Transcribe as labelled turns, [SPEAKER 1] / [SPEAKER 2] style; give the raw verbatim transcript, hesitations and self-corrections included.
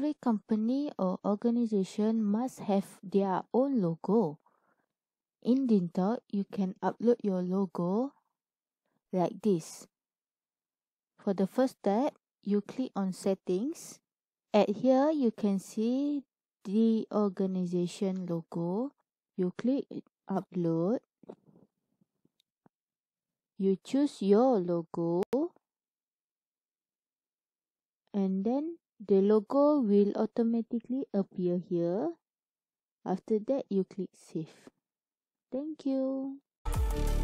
[SPEAKER 1] every company or organization must have their own logo. In Dingtalk, you can upload your logo like this. For the first step, you click on Settings. At here, you can see the organization logo. You click Upload. You choose your logo. And then the logo will automatically appear here. After that, you click Save. Thank you.